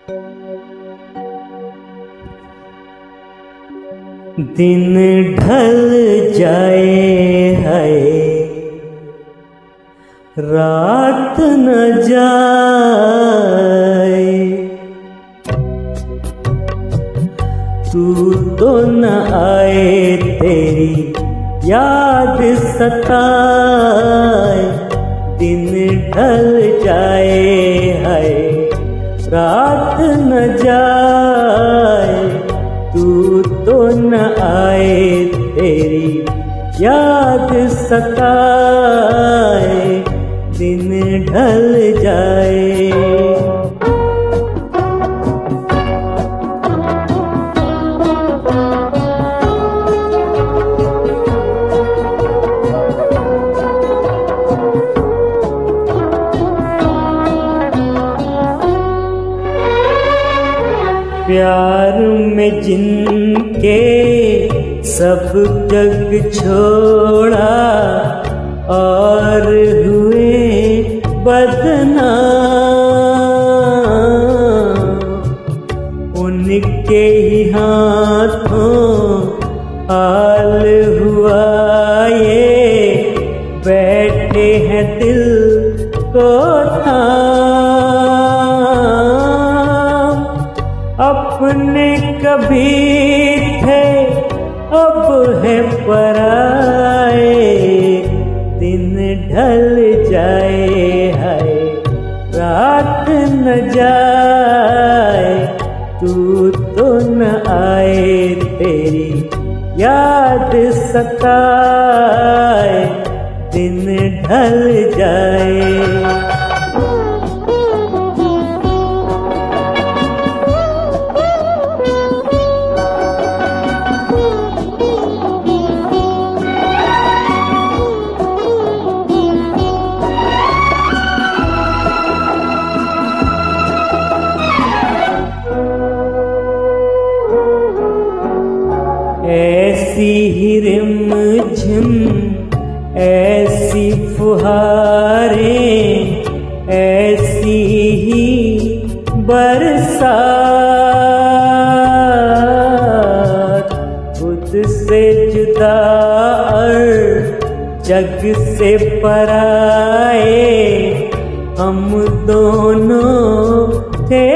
दिन ढल जाए है रात न जाए, तू तो न आए तेरी याद सताए। दिन ढल जाए है रात न जाए, तू तो न आए तेरी याद सताए। दिन ढल जाए। प्यार में जिनके सब जग छोड़ा और हुए बदनाम, उनके ही हाथों हाल हुआ ये, बैठे हैं दिल को थाम। अपने कभी थे अब है पराए, दिन ढल जाए है रात न जाए, तू तो न आए तेरी याद सताए। दिन ढल जाए। ऐसी ही रिमझिम ऐसी फुहारें, ऐसी ही बरसात, खुद से जुदा और जग से पराए, हम दोनों थे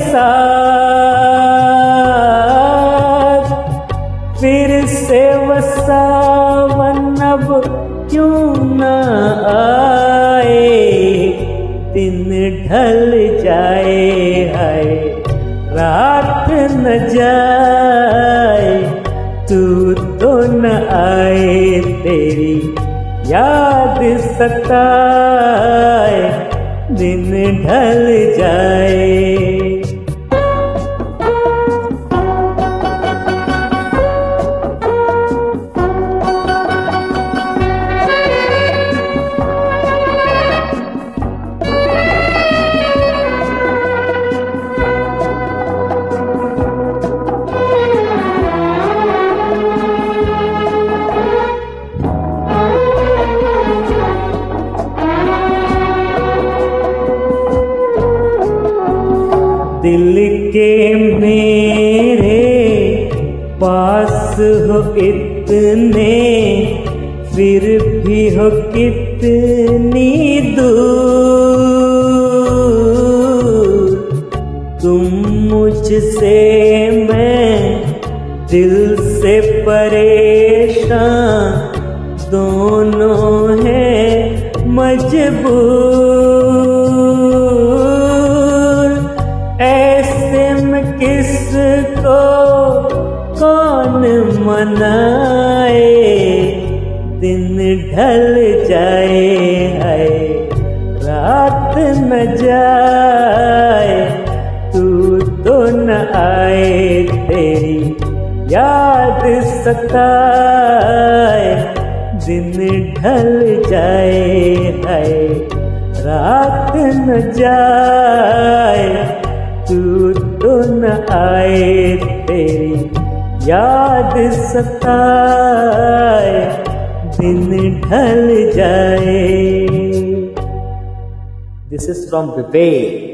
साथ। फिर से वो सावन अब क्यों न आए, दिन ढल जाए है रात न जाए, तू तो न आए तेरी याद सताए। दिन ढल जाए। दिल के मेरे पास हो इतने, फिर भी हो कितनी दूर। तुम मुझसे मैं दिल से परेशान, दोनों हैं मजबूर। ऐसे में किसको कौन मनाए, दिन ढल जाए है रात न जाए, तू तो न आए तेरी याद सताए। दिन ढल जाए है रात न जाए, तू तो न आए तेरी याद सताए। दिन ढल जाए। This is from Vivek.